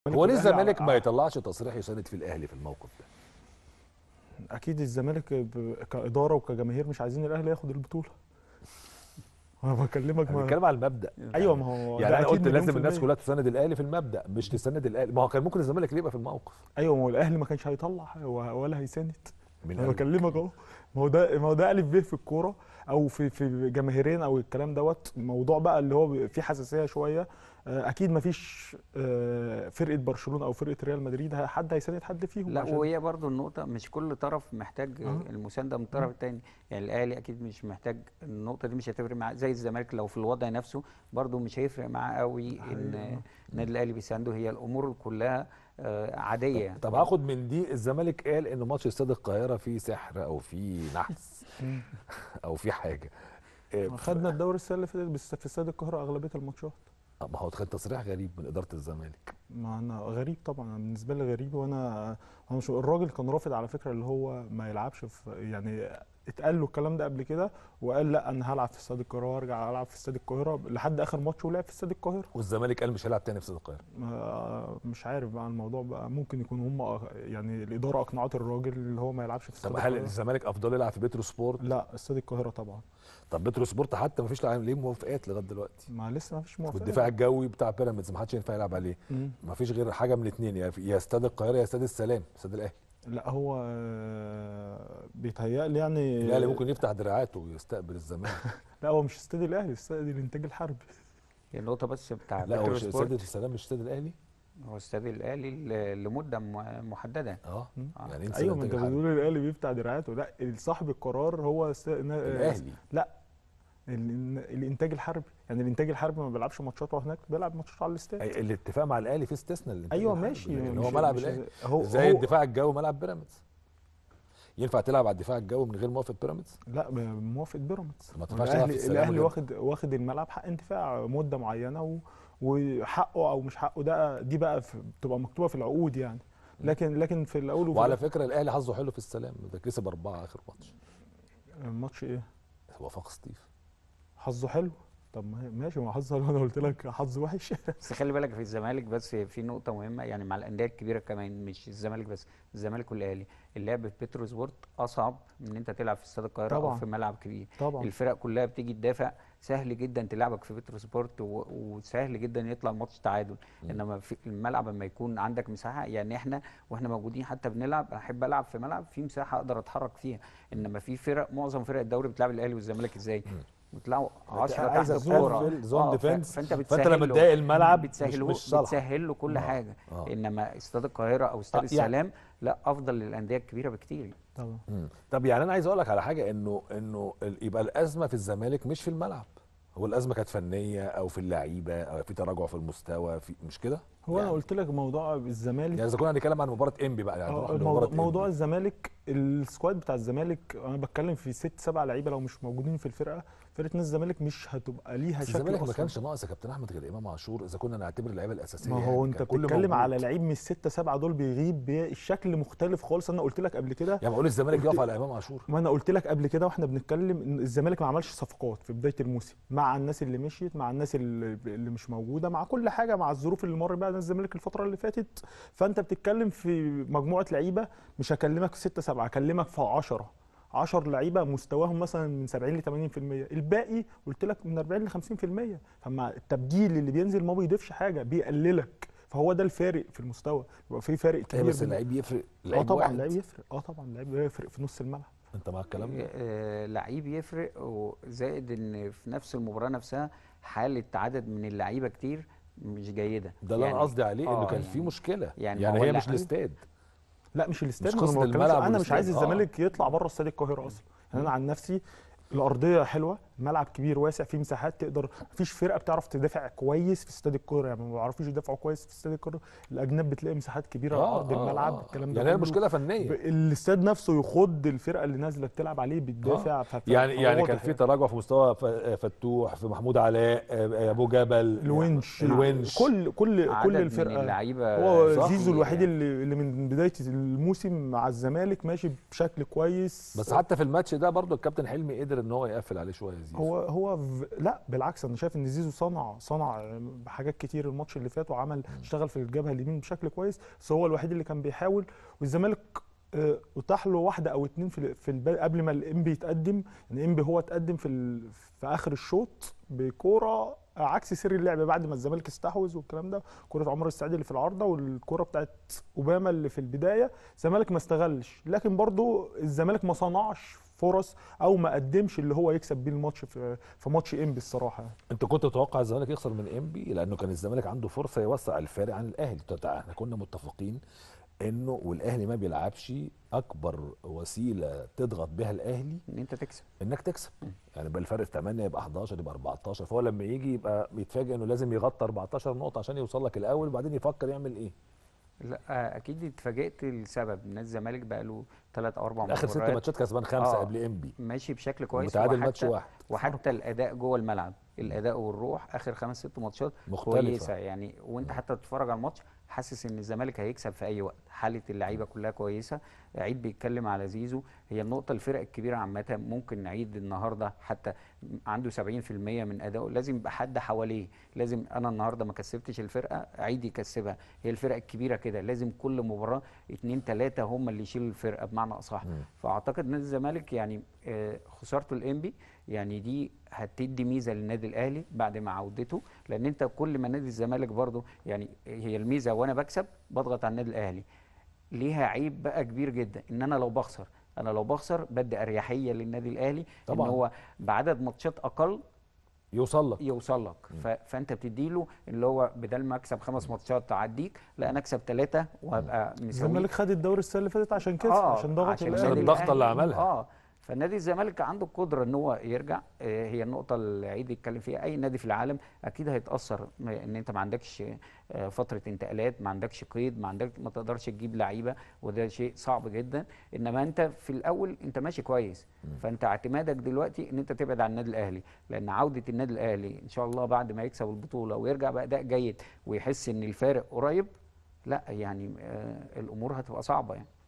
هو ليه الزمالك ما يطلعش تصريح يساند في الاهلي في الموقف ده؟ اكيد الزمالك كاداره وكجماهير مش عايزين الاهلي ياخد البطوله. انا بكلمك انا بتكلم على المبدا. ايوه، ما هو يعني ده انا اكيد قلت مليون لازم في الناس المية. كلها تساند الاهلي في المبدا، مش تساند الاهلي. ما هو كان ممكن الزمالك اللي يبقى في الموقف. ايوه، ما هو الاهلي ما كانش هيطلع ولا هيساند. من انا قال لك؟ بكلمك اهو. ما هو ده الف ب في الكوره، او في جماهيرين او الكلام دوت موضوع بقى اللي هو فيه حساسيه شويه. اكيد ما فيش فرقه برشلونه او فرقه ريال مدريد حد هيساند حد فيهم لا، عشان وهي برضو النقطة مش كل طرف محتاج اه المساندة من الطرف التاني. يعني الأهلي أكيد مش محتاج النقطة دي، مش هتفرق معاه زي الزمالك لو في الوضع نفسه. برضو مش هيفرق معاه قوي إن النادي الأهلي بيسانده. هي الأمور كلها عادية طب يعني. هاخد من دي، الزمالك قال ان ماتش استاد القاهره فيه سحر او فيه نحس او فيه حاجه. خدنا الدوري السنه اللي فاتت بس في استاد القاهره اغلبيه الماتشات. ما هو كان تصريح غريب من اداره الزمالك. ما انا غريب طبعا، أنا بالنسبه لي غريب. وانا مش الراجل كان رافض على فكره اللي هو ما يلعبش في، يعني اتقال له الكلام ده قبل كده وقال لا انا هلعب في استاد القاهره وارجع العب في استاد القاهره لحد اخر ماتش ولعب في استاد القاهره. والزمالك قال مش هيلعب تاني في استاد القاهره. مش عارف بقى الموضوع بقى، ممكن يكون هم يعني الاداره اقنعت الراجل اللي هو ما يلعبش في استاد طب هل القاهره. الزمالك افضل يلعب في بترو سبورت؟ لا، استاد القاهره طبعا. طب بترو سبورت حتى ما فيش ليه موافقات لغايه دلوقتي. ما لسه ما فيش موافقه. والدفاع الجوي بتاع بيراميدز ما حدش ينفع يلعب عليه. ما فيش غير حاجه من الاثنين، يا استاد القاهره يا استاد السلام، استاد الاهلي. لا هو بيتهيألي يعني الاهلي ممكن يفتح دراعاته ويستقبل الزمالك. لا هو مش استاد الاهلي، استاد الانتاج الحربي. هي النقطة بس بتاع لا هو بترو استاد سبورت. السلام مش استاد الاهلي. هو استاد الأهلي لمدة محددة. يعني انت ايوه، ما انت بتقول الاهلي بيفتح دراعاته، لا صاحب القرار هو الاهلي. لا الانتاج الحربي، يعني الانتاج الحربي ما بيلعبش ماتشاته هناك، بيلعب ماتشاته على الاستاد. الاتفاق مع الاهلي في استثناء الانتاج ايوه الحربي، ماشي، لان مش هو ملعب مش الاهلي. هو زي الدفاع الجوي ملعب بيراميدز. ينفع تلعب على الدفاع الجوي من غير موافقه بيراميدز؟ لا موافق بيراميدز. ما تنفعش تلعب في السلام. الاهلي واخد الملعب حق انتفاع مده معينه وحقه او مش حقه دي بقى بتبقى مكتوبه في العقود يعني. لكن في الاول وعلى فكره الاهلي حظه حلو في السلام، ده كسب 4 اخر ماتش. الماتش ايه؟ وفاق سطيف. حظه حلو. طب ماشي، ما حظه حلو، انا قلت لك حظ وحش. بس خلي بالك في الزمالك بس في نقطة مهمة، يعني مع الأندية الكبيرة كمان، مش الزمالك بس، الزمالك والأهلي. اللعب في بترو سبورت أصعب من إن أنت تلعب في استاد القاهرة أو في ملعب كبير. طبعا الفرق كلها بتيجي تدافع، سهل جدا تلعبك في بترو سبورت وسهل جدا يطلع الماتش تعادل. انما في الملعب لما يكون عندك مساحه، يعني واحنا موجودين حتى بنلعب، احب العب في ملعب فيه مساحه اقدر اتحرك فيها. انما في معظم فرق الدوري بتلعب الاهلي والزمالك ازاي؟ بيطلعوا 10 تحت الكوره، زون ديفنس. فانت لما تضايق الملعب بتسهل له كل حاجه. انما استاد القاهره او استاد السلام لا، افضل للانديه الكبيره بكتير. طبعا. طب يعني انا عايز اقول لك على حاجه، انه يبقى الازمه في الزمالك مش في الملعب. هو الازمه كانت فنيه او في اللعيبه او في تراجع في المستوى، مش كده؟ هو يعني انا قلت لك موضوع الزمالك، يعني اذا كنا هنتكلم عن مباراه انبي بقى، يعني موضوع الزمالك، السكواد بتاع الزمالك انا بتكلم في 6-7 لعيبه لو مش موجودين في فرقه نادي الزمالك مش هتبقى ليها شكل. الزمالك ما كانش ناقص يا كابتن احمد غير امام عاشور، اذا كنا نعتبر اللعيبه الاساسيه. ما هو يعني انت بتتكلم على لعيب من ال6-7 دول بيغيب الشكل مختلف خالص. انا قلت لك قبل كده، يعني بقول الزمالك يقف على امام عاشور. ما انا قلت لك قبل كده واحنا بنتكلم ان الزمالك ما عملش صفقات في بدايه الموسم، مع الناس اللي مشيت، مع الناس اللي مش موجوده، مع كل حاجه، مع الظروف اللي مر بيها الزمالك الفتره اللي فاتت. فانت بتتكلم في مجموعه لعيبه، مش هكلمك في 6-7، هكلمك في 10 لعيبه مستواهم مثلا من 70 ل 80%، الباقي قلت لك من 40 ل 50%. فما التبديل اللي بينزل ما بيضيفش حاجه، بيقللك. فهو ده الفارق في المستوى، يبقى في فارق كبير. بس اللعيب يفرق. طبعا اللعيب يفرق. طبعا اللعيب يفرق في نص الملعب. انت مع الكلام ده؟ لعيب يفرق، وزائد ان في نفس المباراه نفسها حاله عدد من اللعيبه كتير مش جيده. ده اللي انا قصدي عليه، انه كان في مشكله. يعني هي مش الاستاد. لا مش الاستاد، مش قصه الملعب. انا مش عايز الزمالك يطلع بره استاد القاهره اصلا. يعني انا عن نفسي الارضيه حلوه، الملعب كبير واسع، فيه مساحات تقدر، مفيش فرقه بتعرف تدافع كويس في استاد القاهره، يعني ما بيعرفوش يدافعوا كويس في استاد القاهره. الاجناب بتلاقي مساحات كبيره على ارض الملعب. الكلام ده يعني هي مشكله فنيه. الاستاد نفسه يخض الفرقه اللي نازله بتلعب عليه بتدافع. يعني كان في تراجع في مستوى فتوح، في محمود علاء، ابو جبل، الونش كل الفرقه. من اللعيبه هو زيزو الوحيد اللي من بدايه الموسم مع الزمالك ماشي بشكل كويس. بس حتى في الماتش ده برضو الكابتن حلمي قدر ان هو يقفل عليه شويه زيزو. زيزو. لا بالعكس، انا شايف ان زيزو صنع حاجات كتير الماتش اللي فات، وعمل اشتغل في الجبهه اليمين بشكل كويس، بس هو الوحيد اللي كان بيحاول. والزمالك اتاح له واحده او اتنين قبل ما الانبي يتقدم. يعني انبي هو اتقدم في اخر الشوط بكوره عكس سير اللعب بعد ما الزمالك استحوذ والكلام ده، كره عمر السعيد اللي في العارضه والكره بتاعت اوباما اللي في البدايه، الزمالك ما استغلش. لكن برضو الزمالك ما صنعش فرص او ما قدمش اللي هو يكسب بيه الماتش في ماتش انبي الصراحه. انت كنت تتوقع الزمالك يخسر من انبي؟ لانه كان الزمالك عنده فرصه يوسع الفارق عن الاهلي. احنا كنا متفقين انه والاهلي ما بيلعبش، اكبر وسيله تضغط بها الاهلي ان انت تكسب، انك تكسب. يعني يبقى الفرق 8 يبقى 11 يبقى 14، فهو لما يجي يبقى يتفاجئ انه لازم يغطي 14 نقطه عشان يوصل لك الاول، وبعدين يفكر يعمل ايه. لا اكيد اتفاجئت لسبب نادي الزمالك بقى له 3 او 4 اخر 6 مباريات ماتشات كسبان 5 قبل انبي، ماشي بشكل كويس، ومتعادل ماتش واحد. وحتى الاداء جوه الملعب، الاداء والروح اخر 5 6 ماتشات مختلفة. كويسه يعني. وانت حتى تتفرج على الماتش حاسس ان الزمالك هيكسب في اي وقت، حاله اللعيبه كلها كويسه. عيد بيتكلم على زيزو، هي النقطه الفرق الكبيره عامه ممكن نعيد النهارده حتى عنده 70% من ادائه، لازم يبقى حد حواليه. لازم انا النهارده ما كسبتش الفرقه، عيد يكسبها. هي الفرق الكبيره كده لازم كل مباراه 2 3 هم اللي يشيلوا الفرقه بمعنى اصح. فاعتقد نادي الزمالك يعني خسارته الانبي يعني دي هتدي ميزه للنادي الاهلي بعد ما عودته، لان انت كل ما نادي الزمالك برضو يعني هي الميزه، وانا بكسب بضغط على النادي الاهلي. ليها عيب بقى كبير جدا ان انا لو بخسر بدي اريحيه للنادي الاهلي طبعا. ان هو بعدد ماتشات اقل يوصل لك. فانت بتديله اللي هو بدل ما اكسب 5 ماتشات تعديك، لا انا اكسب 3 وهبقى مساوي. الزمالك خد الدوري السنه اللي فاتت عشان كده، عشان ضغط عشان الضغطه اللي عملها. فالنادي الزمالك عنده القدره ان هو يرجع. هي النقطه اللي عيد يتكلم فيها، اي نادي في العالم اكيد هيتاثر ان انت ما عندكش فتره انتقالات، ما عندكش قيد، ما تقدرش تجيب لعيبه، وده شيء صعب جدا. انما انت في الاول انت ماشي كويس، فانت اعتمادك دلوقتي ان انت تبعد عن النادي الاهلي، لان عوده النادي الاهلي ان شاء الله بعد ما يكسب البطوله ويرجع باداء جيد ويحس ان الفارق قريب، لا يعني الامور هتبقى صعبه يعني.